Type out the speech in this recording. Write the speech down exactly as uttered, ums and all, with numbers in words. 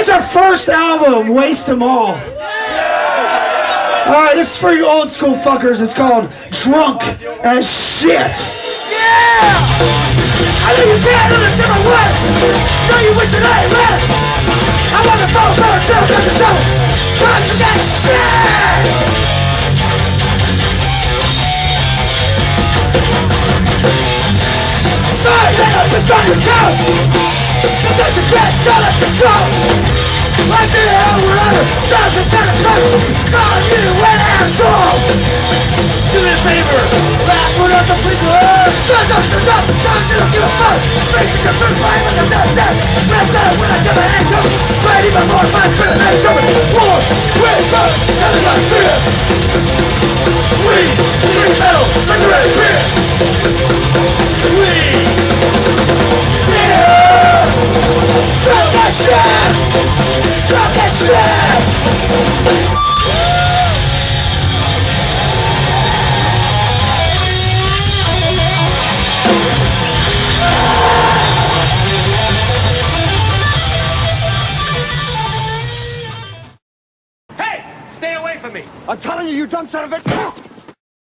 That's our first album, Waste 'Em All. Alright, this is for you old school fuckers. It's called Drunk as Shit. Yeah! I know you can't understand my words. No, you wish that I had left. I'm on the phone by myself, got the trouble. Drunk as shit! Sorry that I was on your couch. Sometimes you can't out of control. I see the hell whatever. Stop the better fuck. Calling you an asshole. Do me a favor. Last one up the police will hurt. Shut up, shut up. Don't you don't give a fuck. Makes you turn flying like a dead dead. Left out when I get my hand up. Right even more my criminal and summer. War, wake up, telling my fear. We, we metal, cigarette beer. We, yeah. Drunk that shit. Drop that shit! Hey! Stay away from me! I'm telling you, you dumb son of a...